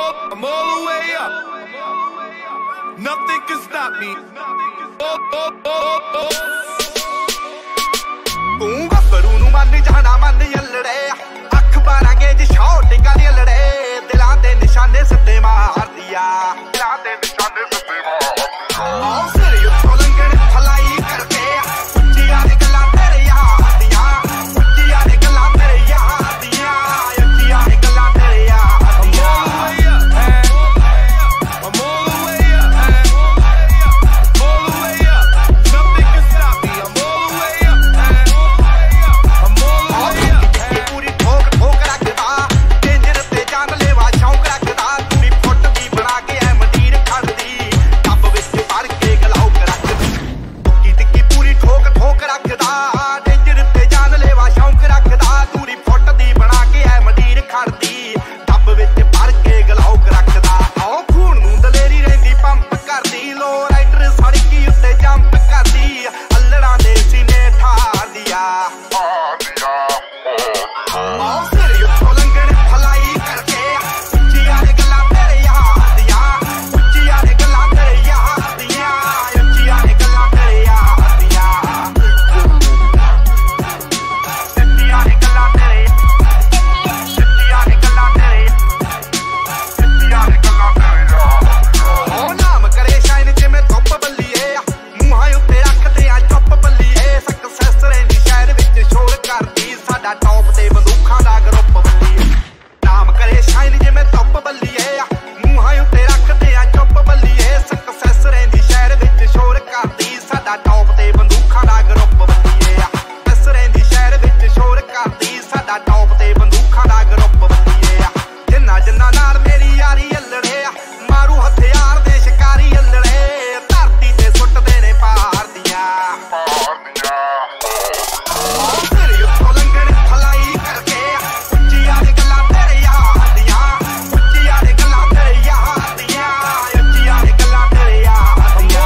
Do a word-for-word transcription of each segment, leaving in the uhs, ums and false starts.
I'm all the way up. Nothing can stop me. Oh, oh, oh, oh. तू गब्बरू नू मन जाना मन यलड़े अख बारांगे जी शॉट कर यलड़े दिलां दे निशाने सत्ते मार दिया दिलां दे निशाने सत्ते मार दिया सिर उत्तों लंघण फलाई करके उच्चियां दी गल्लां तेरे यार दियां उच्चियां दी गल्लां तेरे यार दियां उच्चियां दी गल्लां तेरे यार दियां I'm all the way up. All the way up. Nothing can stop me. I'm all the way up. I'm all the way up. पूरी ठोक ठोक रखदा डेंजर ते जान लेवा शौक रखदा पूरी फुੱਟ ਦੀ ਬਣਾ ਕੇ ਐ ਮੰਡੀਰ ਖੜਦੀ ਟੱਬ ਵਿੱਚ ਭਰ ਕੇ ਗਲਾਉ ਰੱਖਦੀ ਟੁੱਕੀ ਟਿੱਕੀ ਪੂਰੀ ਠੋਕ ਠੋਕ ਰੱਖਦਾ ਡੇਂਜਰ ਤੇ ਜਾਨ ਲੈਵਾ ਸ਼ੌਕ ਰੱਖਦਾ ਪੂਰੀ ਫੁੱਟ ਦੀ ਬਣਾ ਕੇ ਐ ਮੰਡੀਰ ਖੜਦੀ ਟੱਬ ਵਿੱਚ ਭਰ ਕੇ ਗਲਾਉ ਰੱਖਦਾ ਆਹ ਖੂਨ ਨੂੰ ਦਲੇਰੀ ਰਹਿੰਦੀ ਪੰਪ ਕਰਦੀ ਲੋ ਰਾਈਡਰ ਸੜਕੀ ਉੱਤੇ ਜੰਪ ਕਰਦੀ ਅੱਲੜਾਂ ਦੇ ਸੀਨੇ ਠਾਰਦੀ ਆ ਆਹ ਸਿਰ ਉੱਤੋਂ ਲੰਘਣ ਫਲਾਈ ਕਰਕੇ ਉੱਚੀਆਂ ਦੀਆਂ ਗੱਲਾਂ ਤੇਰੇ ਯਾਰ ਦੀਆਂ ਉੱਚੀਆਂ ਦੀਆਂ ਗੱਲਾਂ ਤੇਰੇ ਯਾਰ ਦੀਆਂ ਉੱਚੀਆਂ ਦੀਆਂ ਗੱਲਾਂ ਤੇਰੇ ਯਾਰ ਦੀਆਂ ਸੱਚੀਆਂ ਦੀਆਂ ਗੱਲਾਂ ਤੇਰੇ ਸੱਚੀਆਂ ਦੀਆਂ ਗੱਲਾਂ ਤੇਰੇ ਸੱਚੀਆਂ ਦੀਆਂ ਗੱਲਾਂ ਤੇਰੇ ਯਾਰ ਉਹ ਨਾਮ ਕਰੇ ਸ਼ਾਇਨ ਜਿਵੇਂ ਧੁੱਪ ਬੱਲੀਏ ਮੂੰਹਾਂ ਉੱਤੇ ਰੱਖਦੇ ਆ ਚੁੱਪ ਬੱਲੀਏ ਸਕਸੈਸ ਰਹਿੰਦੀ ਸ਼ਹਿਰ ਵਿੱਚ ਸ਼ੋਰ ਕਰਦੀ ਸਾਡਾ ਟੌਪ ਤੇ ਬੰਦੂਕਾਂ ਦਾ ਗਰੁੱਪ ਬੱਲੀਏ ਨਾਮ ਕਰੇ ਸ਼ਾਇਨ ਜਿਵੇਂ ਧੁੱਪ ਬੱਲੀਏ ਮੂੰਹਾਂ ਉੱਤੇ ਰੱਖਦੇ ਆ ਚੁੱਪ ਬੱਲੀਏ ਸਕਸੈਸ ਰਹਿੰਦੀ ਸ਼ਹਿਰ ਵਿੱਚ ਸ਼ੋਰ ਕਰਦੀ ਸਾਡਾ ਟੌਪ ਤੇ ਬੰਦੂਕਾਂ ਦਾ ਗਰੁੱਪ ਬੱਲੀਏ ਸਕਸੈਸ ਰਹਿੰਦੀ ਸ਼ਹਿਰ ਵਿੱਚ ਸ਼ੋਰ ਕਰਦੀ ਸਾਡਾ ਟੌਪ ਤੇ ਬੰਦੂਕਾਂ ਦਾ ਗਰੁੱਪ ਬੱਲੀਏ ਜਿੰਨਾ ਜਿੰਨਾ ਨਾਲ ਮੇਰੀ ਯਾਰੀ ਅੱਲੜੇ ਮਾਰੂ ਹਥਿਆਰ ਦੇ ਸ਼ਿਕਾਰੀ ਅੱਲੜੇ ਧਰਤੀ ਤੇ ਸੁੱਟਦੇ ਨੇ ਪਾਰ ਦੀਆਂ ਸਿਰ ਉੱਤੋਂ ਲੰਘਣ ਫਲਾਈ ਕਰਕੇ ਉੱਚੀਆਂ ਦੀਆਂ ਗੱਲਾਂ ਤੇਰੇ ਯਾਰ ਦੀਆਂ ਉੱਚੀਆਂ ਦੀਆਂ ਗੱਲਾਂ ਤੇਰੇ ਯਾਰ ਦੀਆਂ ਉੱਚੀਆਂ ਦੀਆਂ ਗੱਲਾਂ ਤੇਰੇ ਯਾਰ ਦੀਆਂ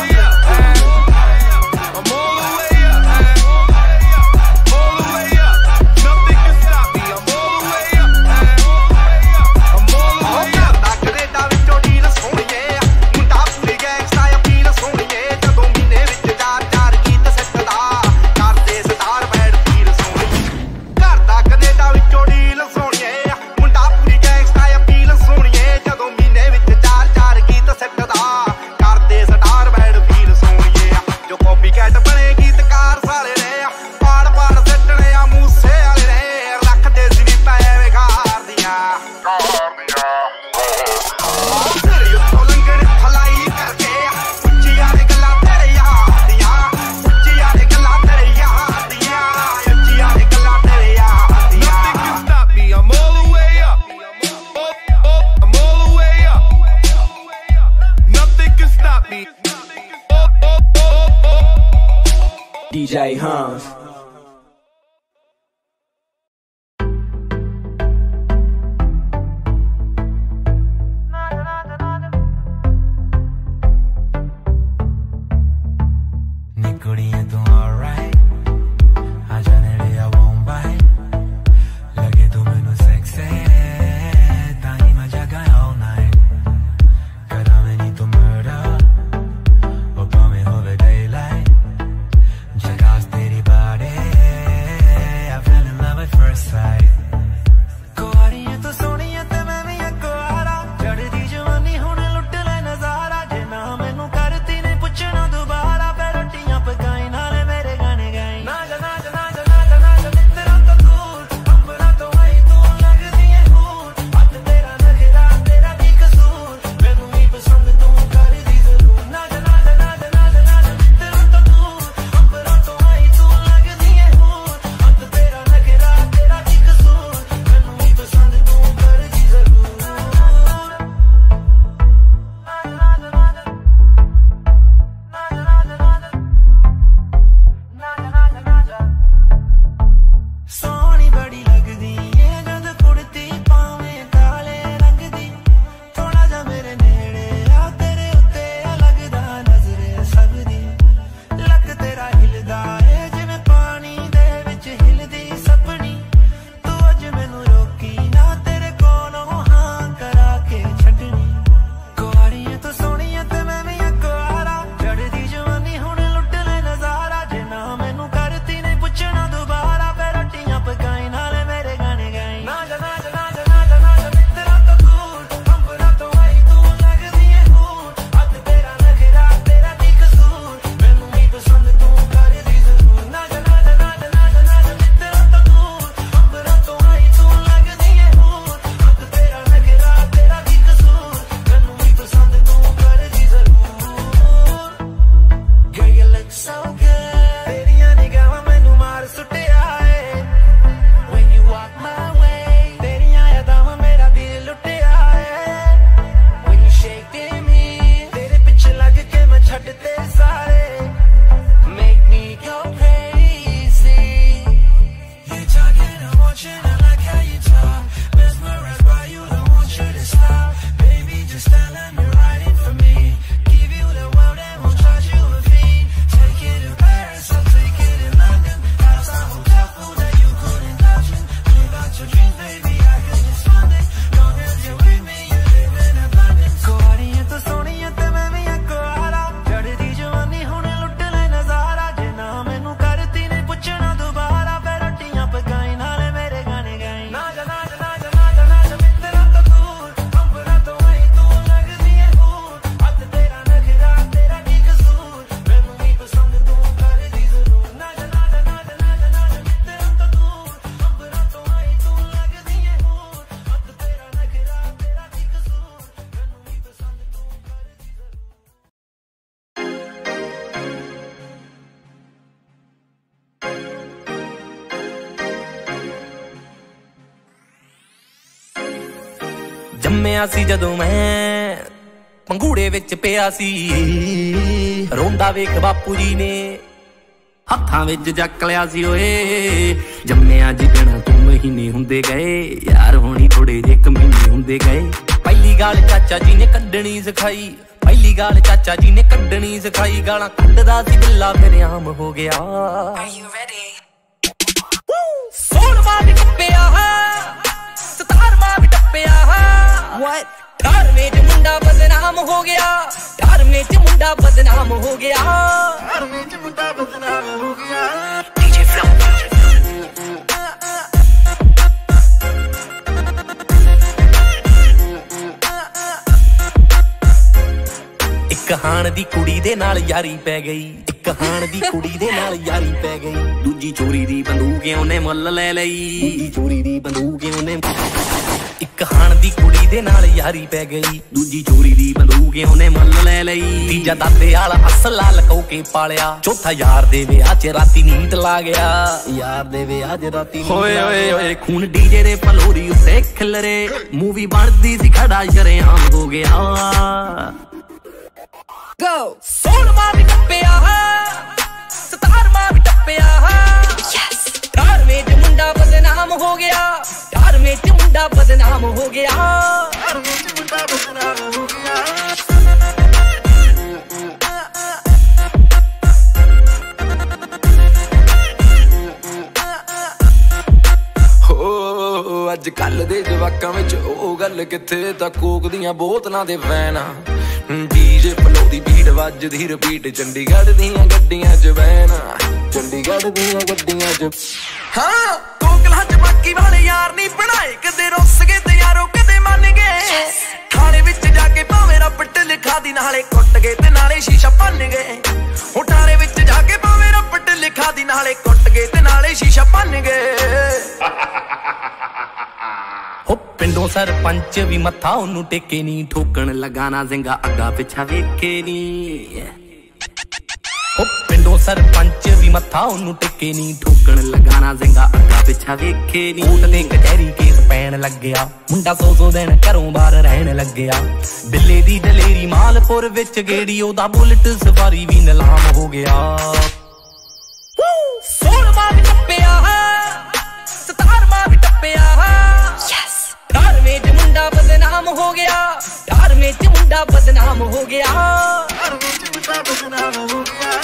I'm all the way up. All the way up. Nothing can stop me. I'm all the way up. I'm all the ਉਹ way up. ਕਰਦਾ ਕੈਨੇਡਾ ਵਿੱਚੋਂ ਡੀਲ ਸੋਹਣੀਏ ਮੁੰਡਾ ਪੂਰੀ ਗੈਂਗਸਟਾ ਅਪੀਲ ਸੋਹਣੀਏ ਜਦੋਂ ਮਹੀਨੇ ਵਿੱਚ ਚਾਰ ਚਾਰ ਗੀਤ ਸਿੱਟਦਾ ਕਰਦੇ ਸਟਾਰ ਬੈਡ ਫੀਲ ਸੋਹਣੀ ਕਰਦਾ ਕੈਨੇਡਾ ਵਿੱਚੋਂ ਡੀਲ ਸੋਹਣੀਏ ਮੁੰਡਾ ਪੂਰੀ ਗੈਂਗਸਟਾ ਅਪੀਲ ਸੋਹਣੀਏ ਜਦੋਂ ਮਹੀਨੇ ਵਿੱਚ ਚਾਰ ਚਾਰ ਗੀਤ ਸਿੱਟਦਾ ਕਰਦੇ ਸਟਾਰ ਬੈਡ ਫੀਲ ਸੋਹਣੀਏ ਜੋ ਕਾਪੀ ਕੈਟ ਬਣੇ ਗੀਤਕਾਰ ਸਾਲੇ ਨੇ ਪਾੜ ਪਾੜ ਸਿੱਟਣੇ ਆ ਮੂਸੇ ਵਾਲੇ ਨੇ ਰੱਖਦੇ ਸੀ ਵੀ ਪੈ ਵਿਖਾਰ ਦੀਆਂ ਸਿਰ ਉੱਤੋਂ ਲੰਘਣ ਫਲਾਈ ਕਰਕੇ ਉੱਚੀਆਂ ਦੀਆਂ ਗੱਲਾਂ ਤੇਰੇ ਯਾਰ ਦੀਆਂ ਉੱਚੀਆਂ ਦੀਆਂ ਗੱਲਾਂ ਤੇਰੇ ਯਾਰ ਦੀਆਂ ਉੱਚੀਆਂ ਦੀਆਂ ਗੱਲਾਂ ਤੇਰੇ ਯਾਰ ਦੀਆਂ Nothing can stop me. I'm all the way up. Oh, oh, I'm all the way up. Nothing can stop me. Oh, oh, oh, oh. D J Hans. Nicolia, tu alright? आजा नेड़े I won't bite. लगे तू मैनू sexy, ताही मैं जगा all night. करावे नी तू murder, ओ भावें होवे daylight. झकास तेरी body ਜੰਮਿਆ ਸੀ ਜਦੋਂ ਮੈਂ ਪੰਗੂੜੇ ਵਿੱਚ ਪਿਆ ਸੀ ਰੋਂਦਾ ਵੇਖ ਬਾਪੂ ਜੀ ਨੇ ਹੱਥਾਂ ਵਿੱਚ ਚੱਕ ਲਿਆ ਸੀ ਓਏ ਜੰਮਿਆ ਜਿੱਦਣ ਤੂੰ ਮਹੀਨੇ ਹੁੰਦੇ ਗਏ ਯਾਰ ਹੋਣੀ ਥੋੜੇ ਜਿਹੇ ਕਮੀਨੇ ਹੁੰਦੇ ਗਏ ਪਹਿਲੀ ਗਾਲ ਚਾਚਾ ਜੀ ਨੇ ਕੱਢਣੀ ਸਿਖਾਈ ਪਹਿਲੀ ਗਾਲ ਚਾਚਾ ਜੀ ਨੇ ਕੱਢਣੀ ਸਿਖਾਈ ਗਾਲਾਂ ਕੱਢਦਾ ਸੀ ਬਿੱਲਾ ਫਿਰ ਆਮ ਹੋ ਗਿਆ Are you ready? ਸੋਲਵਾਂ we ਟੱਪਿਆ ਸਤਾਰਵਾਂ we ਟੱਪਿਆ What? ਅਠਾਰਵੇਂ ਚ ਮੁੰਡਾ ਬਦਨਾਮ ਹੋ ਗਿਆ ਅਠਾਰਵੇਂ ਚ ਮੁੰਡਾ ਬਦਨਾਮ ਹੋ ਗਿਆ ਅਠਾਰਵੇਂ ਚ ਮੁੰਡਾ ਬਦਨਾਮ ਹੋ ਗਿਆ ਡੀਜੇ ਫਲੋ ਇੱਕ ਹਾਣ ਦੀ ਕੁੜੀ ਦੇ ਨਾਲ ਯਾਰੀ ਪੈ ਗਈ ਇੱਕ ਹਾਣ ਦੀ ਕੁੜੀ ਦੇ ਨਾਲ ਯਾਰੀ ਪੈ ਗਈ ਦੂਜੀ ਚੋਰੀ ਦੀ ਬੰਦੂਕ ਉਹਨੇ ਮੁੱਲ ਲੈ ਲਈ ਦੂਜੀ ਚੋਰੀ ਦੀ ਬੰਦੂਕ ਉਹਨੇ ਇੱਕ ਹਾਣ ਦੀ ਕੁੜੀ ਦੇ ਨਾਲ ਯਾਰੀ ਪੈ ਗਈ ਦੂਜੀ ਚੋਰੀ ਦੀ ਬੰਦੂਕ ਉਹਨੇ ਮੁੱਲ ਲੈ ਲਈ ਤੀਜਾ ਦਾਦੇ ਵਾਲਾ ਅਸਲਾ ਲਕੋ ਕੇ ਪਾਲਿਆ ਚੌਥਾ ਯਾਰ ਦੇ ਵਿਆਹ 'ਚ ਰਾਤੀ ਨੀਂਦ ਲਾ ਗਿਆ ਯਾਰ ਦੇ ਵਿਆਹ 'ਚ ਰਾਤੀ ਹੋਏ ਹੋਏ ਹੋਏ ਖੂਨ ਡੀਜੇ ਦੇ ਫਲੋਰੀ ਉੱਤੇ ਖਿਲਰੇ ਮੂਵੀ ਬਣਦੀ ਸੀ ਖੜਾ ਸ਼ਰੇਆਮ ਹੋ ਗਿਆ Go! ਸੋਲਵਾਂ ਵੀ ਟੱਪਿਆ ਸਤਾਰਵਾਂ ਵੀ ਟੱਪਿਆ Yes! ਅਠਾਰਵੇਂ ਚ ਮੁੰਡਾ ਬਦਨਾਮ ਹੋ ਗਿਆ ਅਠਾਰਵੇਂ ਚ ਮੁੰਡਾ ਬਦਨਾਮ ਹੋ ਗਿਆ ਅਠਾਰਵੇਂ ਚ ਮੁੰਡਾ ਬਦਨਾਮ ਹੋ ਗਿਆ ਹੋ ਅੱਜ ਕੱਲ ਦੇ ਜਵਾਕਾਂ ਵਿੱਚ ਉਹ ਗੱਲ ਕਿੱਥੇ ਤਾਂ ਕੋਕ ਦੀਆਂ ਬੋਤਲਾਂ ਦੇ ਵੈਨ ਆ ਡੀਜੇ ਫਲੋ ਦੀ ਬੀਟ ਵੱਜਦੀ ਰਿਪੀਟ ਚੰਡੀਗੜ੍ਹ ਦੀਆਂ ਗੱਡੀਆਂ 'ਚ ਵੈਨਾ ਚੰਡੀਗੜ੍ਹ ਦੀਆਂ ਗੱਡੀਆਂ 'ਚ ਹਾਂ ਕੋਕਲਾਂ 'ਚ ਬਾਕੀ ਵਾਲੇ ਯਾਰ ਨਹੀਂ ਬਣਾਏ ਕਦੇ ਰੁੱਸ ਗਏ ਤੇ ਯਾਰੋ ਕਦੇ ਮੰਨ ਗਏ ਥਾਣੇ ਵਿੱਚ ਜਾ ਕੇ ਭਾਵੇਂ ਰੱਪਟ ਲਿਖਾ ਦੀ ਨਾਲੇ ਕੁੱਟ ਗਏ ਤੇ ਨਾਲੇ ਸ਼ੀਸ਼ਾ ਭੰਨ ਗਏ ਉਹ ਥਾਣੇ ਵਿੱਚ ਜਾ ਕੇ ਭਾਵੇਂ ਰੱਪਟ ਲਿਖਾ ਦੀ ਨਾਲੇ ਕੁੱਟ ਗਏ ਤੇ ਨਾਲੇ ਸ਼ੀਸ਼ਾ ਭੰਨ ਗਏ ਹੋ ਪਿੰਡੋਂ ਸਰਪੰਚ ਵੀ ਮੱਥਾ ਉਹਨੂੰ ਟੇਕੇ ਨੀ ਠੋਕਣ ਲਗਾਣਾ ਜ਼ਿੰਗਾ ਅੱਗਾ ਪਿੱਛਾ ਵੇਖੇ ਨੀ ਹੋ ਪਿੰਡੋਂ ਸਰਪੰਚ ਵੀ ਮੱਥਾ ਉਹਨੂੰ ਟੇਕੇ ਨੀ ਠੋਕਣ ਲਗਾਣਾ ਜ਼ਿੰਗਾ ਅੱਗਾ ਪਿੱਛਾ ਵੇਖੇ ਨੀ ਕੋਟ ਦੇ ਕਚਹਿਰੀ ਕੇਸ ਪੈਣ ਲੱਗਿਆ ਮੁੰਡਾ ਸੌ ਸੌ ਦਿਨ ਘਰੋਂ ਬਾਹਰ ਰਹਿਣ ਲੱਗਿਆ ਬਿੱਲੇ ਦੀ ਦਲੇਰੀ ਮਾਲਪੁਰ ਵਿੱਚ ਗੇੜੀ ਉਹਦਾ ਬੁਲਟ ਸਵਾਰੀ ਵੀ ਨਿਲਾਮ ਹੋ ਗਿਆ ਸੋਲਵਾਂ ਵੀ ਟੱਪਿਆ ਸਤਾਰਵਾਂ ਵੀ ਟੱਪਿਆ ਅਠਾਰਵੇਂ ਚ ਮੁੰਡਾ ਬਦਨਾਮ ਹੋ ਗਿਆ ਅਠਾਰਵੇਂ ਚ ਮੁੰਡਾ ਬਦਨਾਮ ਹੋ ਗਿਆ ਅਠਾਰਵੇਂ ਚ ਮੁੰਡਾ ਬਦਨਾਮ ਹੋ ਗਿਆ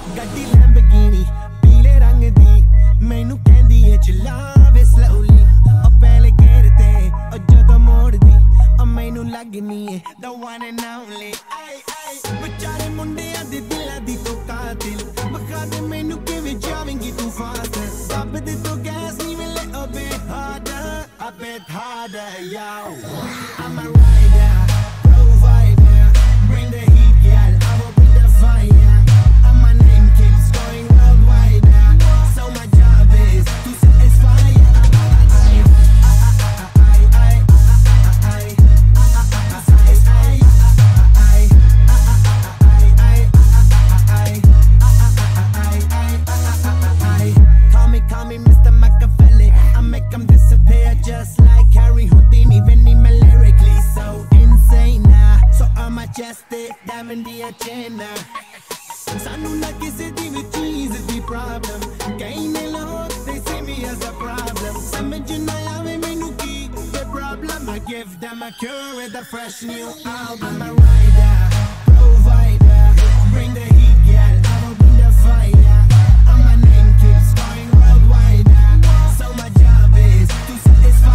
ਗੱਡੀ ਲੈਂਬਰਗਿਨੀ ਪੀਲੇ ਰੰਗ ਦੀ ਮੈਨੂੰ ਕਹਿੰਦੀ ਏ ਚਲਾਵੇ slowly ਉਹ ਪਹਿਲੇ ਗੇਰ ਤੇ ਉਹ ਜਦੋਂ ਮੋੜਦੀ ਉਹ ਮੈਨੂੰ ਲੱਗਨੀ ਏ the one and only ਆਈ ਆਈ ਵਿਚਾਰੇ ਮੁੰਡਿਆਂ ਦੇ ਦਿਲਾਂ ਦੀ ਤੂੰ ਕਾਤਿਲ ਬਖਾ ਦੇ ਮੈਨੂੰ ਕਿਵੇਂ ਜਾਵੇਂਗੀ ਤੂੰ ਫਾਸਟ ਦੱਬ ਦੇ ਤੂੰ ਗੈਸ ਨੀ ਮਿਲੇ a bit harder a bit harder yo I'm a rider provider bring the heat girl I will bring the fire and my name keeps going worldwide so my job is to satisfy just like Harry Houdini, even me lyrically so insane now. So I'm majestic, diamond the agenda. Sanu na kisi di vi cheez di problem. Kahin log they see me as a problem. Samajh na aave mainu ki the problem. I give them a cure with a fresh new album. I'm a rider, provider, bring the heat, girl. I will bring the fire. And my name keeps going worldwide. So my job is to satisfy.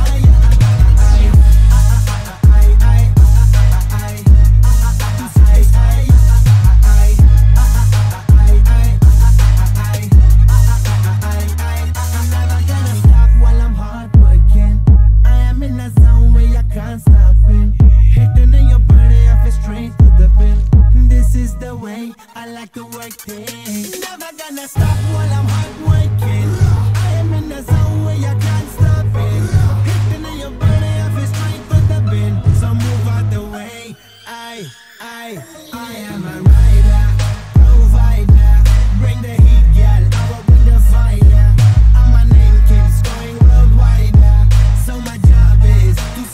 Can't stop it. Hitting in your body, I feel straight to the bin. This is the way I like to work things. Never gonna stop while I'm hard working. I am in the zone where I can't stop it. Hitting in your body, I feel straight to the bin. So move out the way. I, I, I am a rider, provider. Bring the heat, girl. I will bring the fire. And my name keeps going worldwide. So my job is to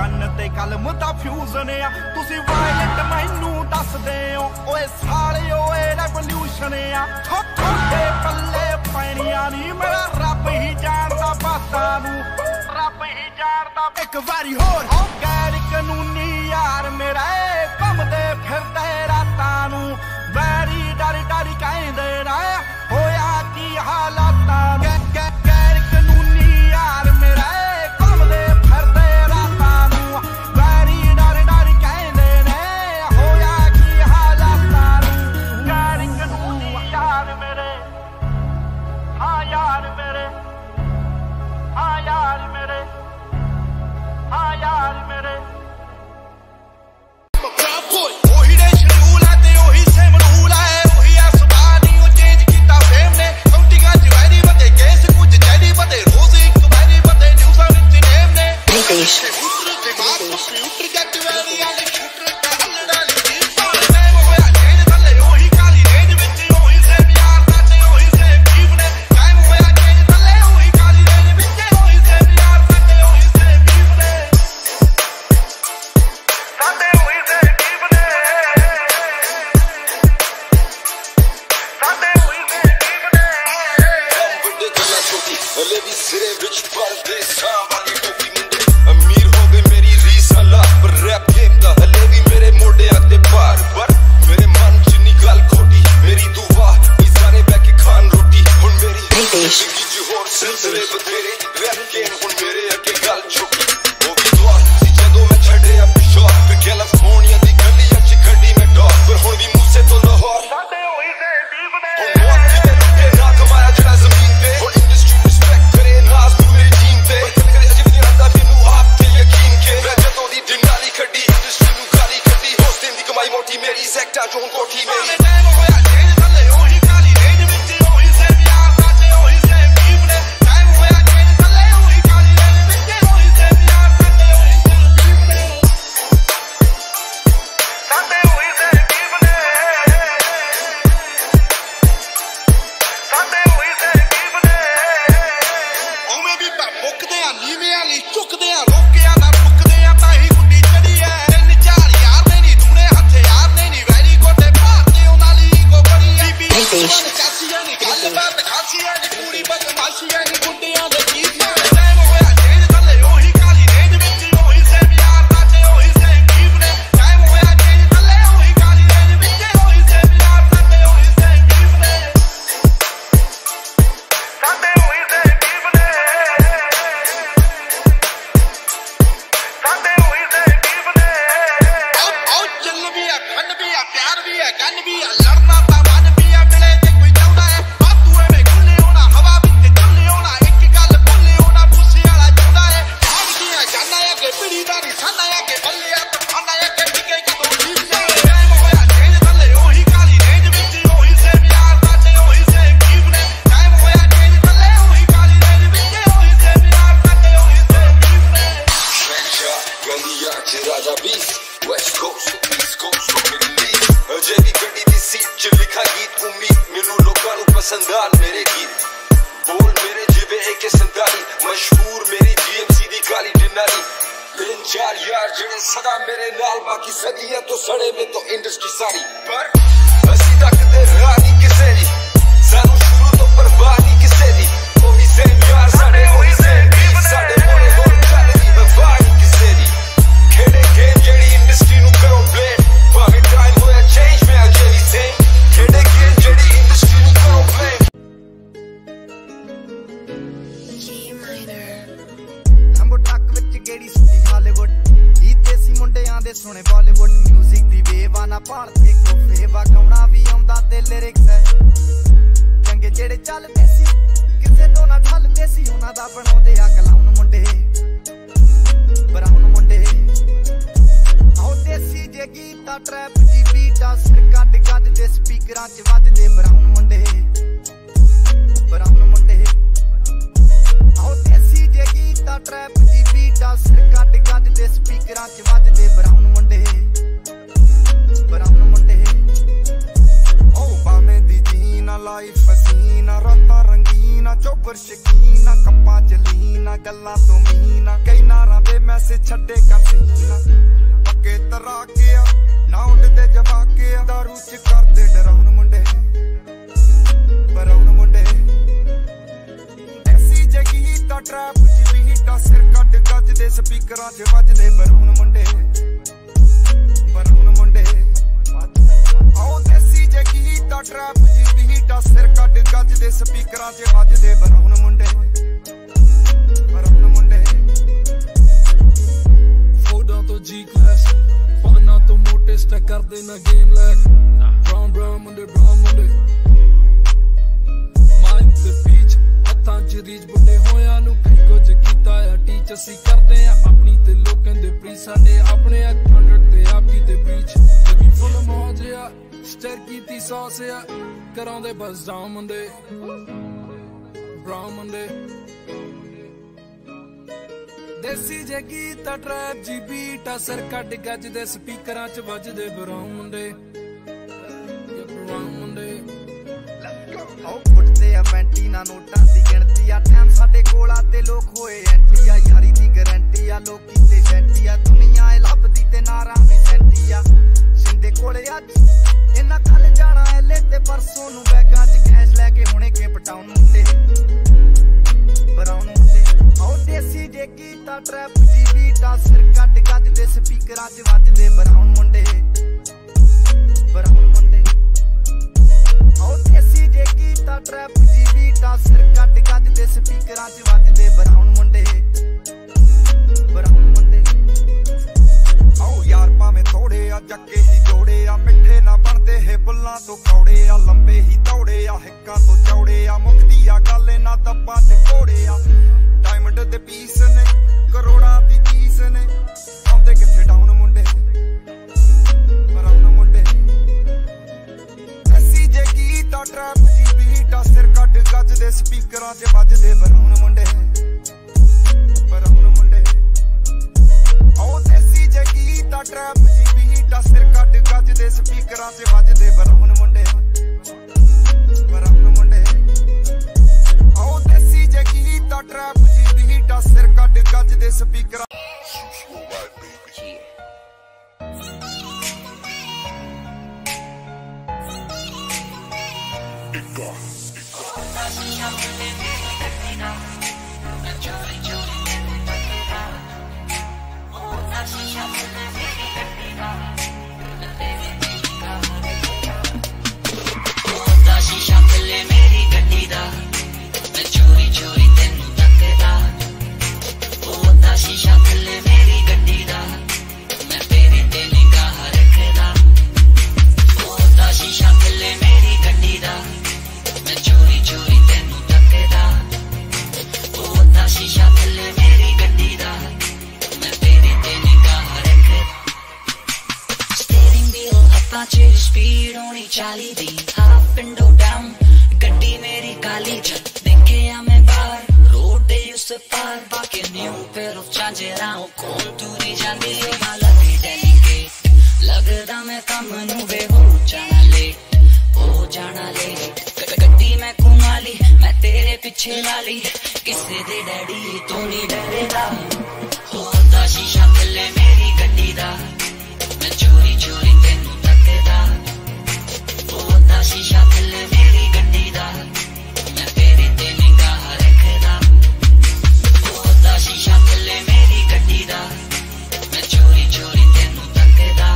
gun ते कलम दा fusion आ तुसी violent मैनू दसदे हो ओए सालियो ए revolution आ थोड़े पल्ले पैणियां नी मेरा रब ही जानदा बातां नू रब ही जानदा एक वारी होर ओ गैर कानूनी यार मेरा घुमदे फिरदे रातां नू वैरी डर डर कहंदे ना होया की हालातां नू गैर कानूनी यार मेरा घुमदे फिरदे रातां नू वैरी डर डर कहंदे ने होया की हालातां नू गैर कानूनी यार मेरे हाँ यार मेरे हाँ यार मेरे हाँ यार मेरे चोबर शकीना कप्पा चलीना गल्ला तो मीना कई नारा दे मैसेज छड्डे कर सीना पक्के तरा के आ ना उड़दे जवा के आ दारू च करदे डराउन मुंडे बराउन मुंडे ऐसी जगी ता ट्रैप च भी हिटा सिर कट गज दे स्पीकरां च वजदे बराउन मुंडे बराउन मुंडे आओ देसी जगी ता ट्रैप च भी हिटा सिर कट गज दे स्पीकरां च वजदे बराउन मुंडे बराउन मुंडे फोड़ा तो जी क्लास पाना तो मोटे स्टैक कर देना गेम लैक ब्राउन ब्राउन मुंडे ब्राउन मुंडे माइंड ते बीच हत्थां च रीच बुड्ढे होया नु कई कुछ कीता है टीच असी करदे आ अपनी ते लोकां दे प्री साडे अपने हंड्रेड ते आपकी ते बीच लगी फुल मौज आ स्टर कीती सॉस आ करांदे बस डाउन मुंडे ब्राउन मुंडे देसी जगी ता ट्रैप जी बीट आ सिर कट गज दे स्पीकरां च वजदे बराउन मुंडे बराउन मुंडे आओ फुटदे आ पैंटी ना नोटां दी गिणती आ टाइम साडे कोल आ ते लोक होए एंटी आ यारी दी गारंटी आ लोकी ते शैंटी आ दुनिया ए लभदी ते नारां दी सैंटी आ सिंधे कोले अज इन्ना कल जाना एले ते परसों नु बैगां च कैश लैके हुणे केप टाउन मुंडे बराउन मुंडे आओ देसी जगी ता ट्रैप जी बीट आ सिर कट गज दे स्पीकरां च वजदे बराउन मुंडे बराउन मुंडे आओ देसी जगी ता ट्रैप जी बीट आ सिर कट गज दे स्पीकरां च वजदे बराउन मुंडे बराउन मुंडे आओ यार भावें थोड़े आ जक्के ही जोड़े आ मिठे ना बनदे हे बुल्लां तो कौड़े आ लंबे ही दौड़े आ हिक्कां तो चौड़े आ मुक्ति आ गल ना दब्बां ते घोड़े आ डायमंड दे पीस ने करोड़ां दी चीज ने आंदे किथे डाउन मुंडे बराउन मुंडे ऐसी जगी ता ट्रैप जी बीट आ सिर कट गज दे स्पीकरां च वजदे बराउन मुंडे बराउन मुंडे आओ देसी जगी ता ट्रैप जी बीट आ सिर कट गज दे स्पीकरां च वजदे बराउन मुंडे बराउन मुंडे आओ देसी जगी ता ट्रैप जी बीट आ सिर कट गज दे स्पीकरां स्पीड होनी चाली दी हाफ विंडो डाउन गड्डी मेरी काली च देखे मैं बाहर रोड दे उस पार बाके न्यू पेयर ऑफ झांझरा कौन दूरी जांदी वाला दी डेलीकेट लगदा मैं कम नू वे हो जाना लेट हो जाना लेट गड्डी मैं कुमाली मैं तेरे पीछे लाली किसे दे डैडी तू नहीं डरेगा होता शीशा पहले मेरी गड्डी दा मैं चोरी चोरी तेनू तकदा होता शीशा पहले मेरी गड्डी दा मैं तेरे ते निगाह रखदा होता शीशा पहले मेरी गड्डी दा मैं चोरी चोरी तेनू तकदा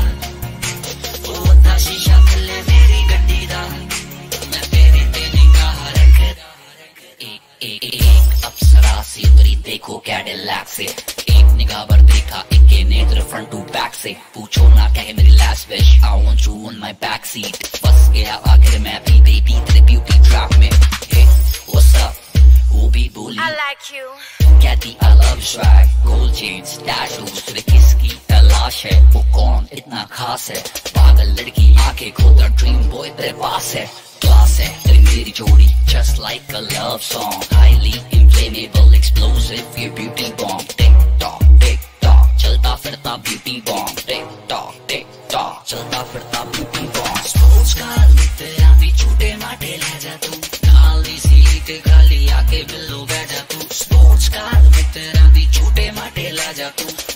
होता शीशा पहले मेरी गड्डी दा मैं तेरे ते निगाह रखदा एक एक एक अप्सरा सी उतरी देखो कैडिलैक से एक निगाह पर देखा एक के नेत्र फ्रंट टू बैक से पूछो ना कहे मेरी last wish I want you on my back seat फंस गया आखिर मैं भी बेबी तेरे ब्यूटी ट्रैप में हे व्हाट्स अप वो भी बोली I like you कहती I love you swag gold chains tattoos तेरे किसकी तलाश है वो कौन इतना खास है पागल लड़की आंखें खोदा ड्रीम बॉय तेरे पास है क्लास है तेरी मेरी जोड़ी just like a love song highly inflammable explosive your beauty bomb tick tock tick tock चलता फिरता beauty bomb tick tock tick tock चलता फिरता beauty bomb sports car तेरा भी छोटे माटे ले जा तू खाली सीट खाली आके बिल्लो बैठा तू sports car तेरा भी छोटे माटे ले जा तू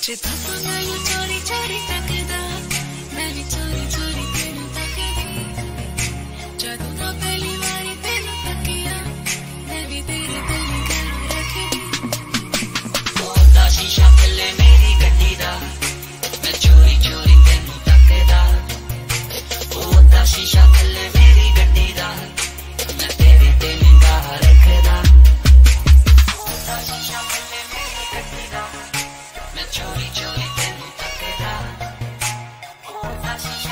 ਜਿੱਦਾਂ ਤੂੰ ਮੈਨੂੰ ਚੋਰੀ ਚੋਰੀ ਤੱਕਦਾ ਮੈਂ ਵੀ ਚੋਰੀ ਚੋਰੀ ਤੈਨੂੰ ਤੱਕਦੀ ਜਦੋਂ ਦਾ ਪਹਿਲੀ ਵਾਰੀ ਤੈਨੂੰ ਤੱਕਿਆ ਮੈਂ ਵੀ ਤੇਰੇ ਤੇ ਨਿਗਾਹ ਰੱਖਦੀ ਉਹਦਾ ਸ਼ੀਸ਼ਾ ਖੁੱਲੇ ਮੇਰੀ ਗੱਡੀ ਦਾ ਮੈਂ ਚੋਰੀ ਚੋਰੀ ਤੈਨੂੰ ਤੱਕਦਾ ਉਹਦਾ ਸ਼ੀਸ਼ਾ ਖੁੱਲੇ ਮੇਰੀ ਗੱਡੀ ਦਾ ਮੈਂ ਤੇਰੇ ਤੇ ਨਿਗਾਹ ਰੱਖਦਾ ਉਹਦਾ ਸ਼ੀਸ਼ਾ ਖੁੱਲੇ ਮੇਰੀ ਗੱਡੀ ਦਾ ਮੈਂ ਚੋਰੀ ਚੋਰੀ ਤੈਨੂੰ ਤੱਕਦਾ ਉਹਦਾ ਸ਼ੀਸ਼ਾ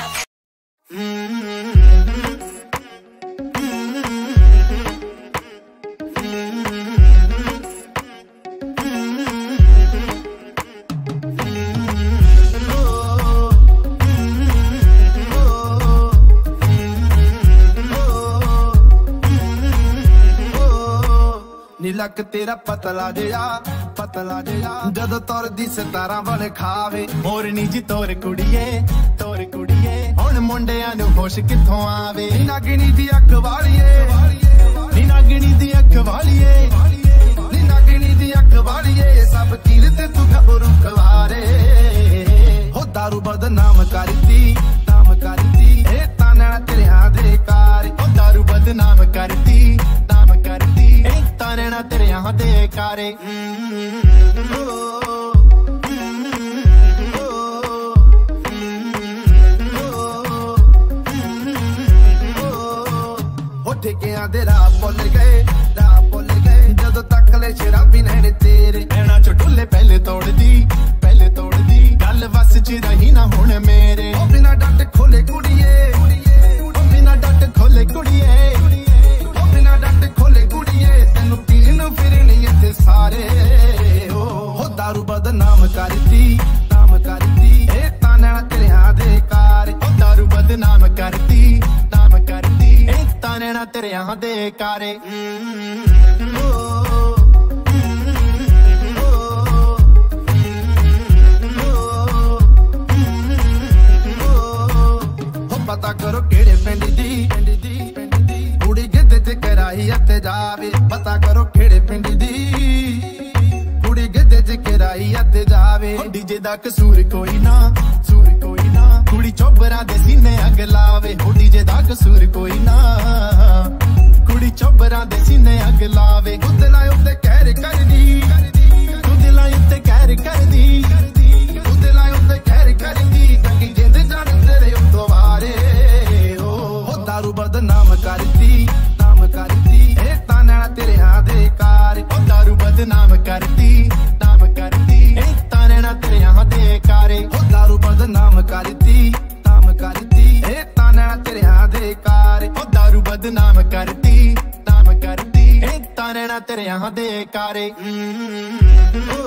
ਲੱਕ ਤੇਰਾ ਪਤਲਾ ਜਿਹਾ ਪਤਲਾ ਜਿਹਾ ਜਦੋਂ ਤੁਰਦੀ ਸਿਤਾਰਾਂ ਵਾਲੇ ਖਾਵੇ ਮੋਰਨੀ ਜੀ ਤੋਰ ਕੁੜੀਏ ਤੋਰ ਕੁੜੀਏ ਹੁਣ ਮੁੰਡਿਆਂ ਨੂੰ ਹੋਸ਼ ਕਿੱਥੋਂ ਆਵੇ ਨੀ ਨਾਗਣੀ ਦੀ ਅੱਖ ਵਾਲੀਏ ਨੀ ਨਾਗਣੀ ਦੀ ਅੱਖ ਵਾਲੀਏ ਨੀ ਨਾਗਣੀ ਦੀ ਅੱਖ ਵਾਲੀਏ ਸਭ ਕੀਲ ਤੇ ਤੂੰ ਖਬਰੂ ਖਵਾਰੇ ਹੋ ਦਾਰੂ ਬਦਨਾਮ ਕਰਤੀ ਨਾਮ ਕਰਤੀ ਇਹ ਤਾਨਣਾ ਤੇਰਿਆਂ ਦੇ ਕਾਰ ਹੋ ਦਾਰੂ ਬਦਨਾਮ ਕਰਤੀ ਨਾਮ ਕਰਤੀ ਤਾਨਣਾ ਤੇਰਿਆਂ ਦੇ ਕਾਰੇ ਹੋ ਠੇਕਿਆਂ ਦੇ ਰਾਹ ਭੁੱਲ ਗਏ ਰਾਹ ਭੁੱਲ ਗਏ ਜਦੋਂ ਤੱਕ ਲੈ ਸ਼ਰਾਬੀ ਨੈਣ ਤੇਰੇ ਐਣਾ ਚ ਢੁੱਲੇ ਪਹਿਲੇ ਤੋੜਦੀ ਪਹਿਲੇ ਤੋੜਦੀ ਗੱਲ ਵਸ ਚ ਰਹੀ ਨਾ ਹੁਣ ਮੇਰੇ ਉਹ ਬਿਨਾ ਡੱਟ ਖੋਲੇ ਕੁੜੀਏ ਉਹ ਬਿਨਾ ਡੱਟ ਖੋਲੇ ਕੁੜੀਏ ਉਹ ਬਿਨਾ ਡੱਟ ਖੋਲੇ ਕੁੜੀਏ ਤੈਨੂੰ ਪੀਣ ਫਿਰਨੀ ਇੱਥੇ ਸਾਰੇ ਹੋ ਦਾਰੂ ਬਦਨਾਮ ਕਰਤੀ ਨਾਮ ਕਰਤੀ ਇਹ ਤਾਨਣਾ ਤੇਰਿਆਂ ਦੇ ਕਾਰ ਉਹ ਦਾਰੂ ਬਦਨਾਮ ਕਰਤੀ ਨਾਮ ਕਰਤੀ ਇਹ ਤਾਨਣਾ ਤੇਰਿਆਂ ਦੇ ਕਾਰੇ ਪਤਾ ਕਰੋ ਕਿਹੜੇ ਪਿੰਡ ਦੀ ਕੁੜੀ ਗਿੱਧੇ ਤੇ ਕਰਾਈ ਅਤੇ ਜਾਵੇ ਪਤਾ ਕਰੋ ਕਿਹੜੇ ਪਿੰਡ ਦੀ ਕੁੜੀ ਗਿੱਧੇ ਤੇ ਕਰਾਈ ਅਤੇ ਜਾਵੇ ਡੀਜੇ ਦਾ ਕਸੂਰ ਕੋਈ ਨਾ ਸੂਰ ਕੋਈ ਨਾ ਕੁੜੀ ਚੋਬਰਾਂ ਦੇ ਸੀਨੇ ਅੱਗ ਲਾਵੇ ਹੋ ਡੀਜੇ ਦਾ ਕਸੂਰ ਕੋਈ ਨਾ ਕੁੜੀ ਚੋਬਰਾਂ ਦੇ ਸੀਨੇ ਅੱਗ ਲਾਵੇ ਦਿਲਾਂ ਉੱਤੇ ਕਹਿਰ ਕਰਦੀ ਦਿਲਾਂ ਉੱਤੇ ਕਹਿਰ ਕਰਦੀ ਦਿਲਾਂ ਉੱਤੇ ਕਹਿਰ ਕਰਦੀ ਕੰਗੀ ਜਿੰਦ ਜਾਣ ਤੇਰੇ ਉੱਤੋਂ ਵਾਰੇ ਹੋ ਦਾਰੂ ਬਦਨਾਮ ਕਰਤੀ ਨਾਮ ਕਰਤੀ ਇਹ ਤਾਨਣਾ ਤੇਰਿਆਂ ਦੇ ਕਾਰ ਉਹ ਦਾਰੂ ਬਦਨਾਮ ਕਰਤੀ ਨਾਮ ਕਰਤੀ ਇਹ ਤਾਨਣਾ ਤੇਰਿਆਂ ਦੇ ਕਾਰੇ ਉਹ ਦਾਰੂ ਬਦਨਾਮ ਕਰਤੀ ਨਾਮ ਕਰਤੀ ਇਹ ਤਾਨਣਾ ਤੇਰਿਆਂ ਦੇ ਕਾਰ ਉਹ ਦਾਰੂ ਬਦਨਾਮ ਕਰਤੀ ਨਾਮ ਕਰਤੀ ਇਹ ਤਾਨਣਾ ਤੇਰਿਆਂ ਦੇ ਕਾਰੇ